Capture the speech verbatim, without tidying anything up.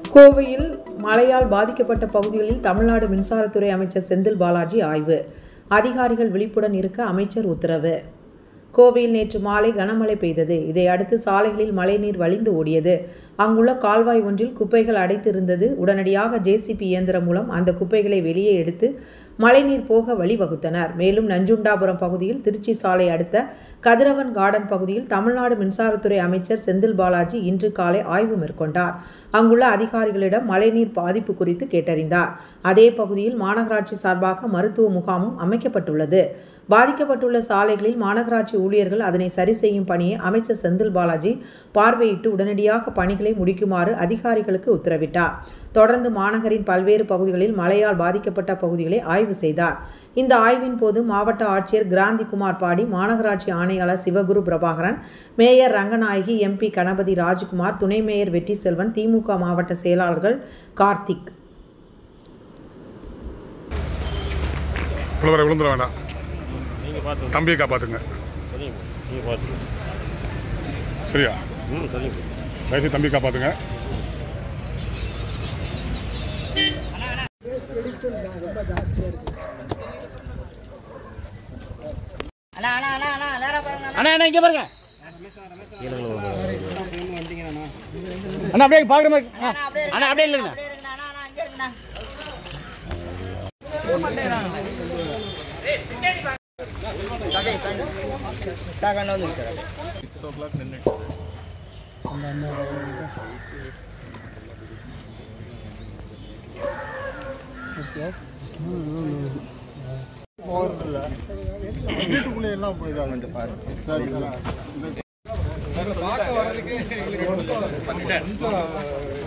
கோவையில் மழையால் பாதிக்கப்பட்ட பகுதிகளில் தமிழ்நாடு மின்சாரத்துறை அமைச்சர் செந்தில் பாலாஜி ஆய்வு. அதிகாரிகள் விழிப்புடன் இருக்க அமைச்சர் உத்தரவு. கோவையில் நேற்று மாலை கனமழை பெய்தது. இதையடுத்து சாலைகளில் மழைநீர் வழிந்து ஓடியது. அங்குள்ள கால்வாய் ஒன்றில் குப்பைகள் அடைத்திருந்தது. உடனடியாக ஜேசிபி இயந்திரம் மூலம் அந்த குப்பைகளை வெளியே எடுத்து மழைநீர் போக வழிவகுத்தனர். மேலும் நஞ்சுண்டாபுரம் பகுதியில், திருச்சி சாலை அடுத்த கதிரவன் கார்டன் பகுதியில் தமிழ்நாடு மின்சாரத்துறை அமைச்சர் செந்தில் பாலாஜி இன்று காலை ஆய்வு மேற்கொண்டார். அங்குள்ள அதிகாரிகளிடம் மழைநீர் பாதிப்பு குறித்து கேட்டறிந்தார். அதே பகுதியில் மாநகராட்சி சார்பாக மருத்துவ முகாமும் அமைக்கப்பட்டுள்ளது. பாதிக்கப்பட்டுள்ள சாலைகளில் மாநகராட்சி ஊழியர்கள் அதனை சரி செய்யும் பணியை அமைச்சர் செந்தில் பாலாஜி பார்வையிட்டு உடனடியாக பணிகளை முடிக்குமாறு அதிகாரிகளுக்கு உத்தரவிட்டார். தொடர்ந்து மாநகரின் பல்வேறு பகுதிகளில் மழையால் பாதிக்கப்பட்ட பகுதிகளை ஆய்வு செய்தார். இந்த ஆய்வின் போது மாவட்ட ஆட்சியர் கிராந்திகுமார் பாடி, மாநகராட்சி ஆணையாளர் சிவகுரு பிரபாகரன், மேயர் ரங்கநாயகி, எம்பி கணபதி ராஜ்குமார், துணை மேயர் வெற்றி செல்வன், திமுக மாவட்ட செயலாளர்கள் கார்த்திக். தம்பியை காப்பாத்துங்க. சரியா? வயசு தம்பி காப்பாத்துங்க. அண்ணா அண்ணா இங்க பாருங்க. அண்ணா அப்படியே பாக்குற மாதிரி. அண்ணா அப்படியே இல்லைங்கண்ணா. வீட்டுக்குள்ளே எல்லாம் போயிடுவாங்க பாரு.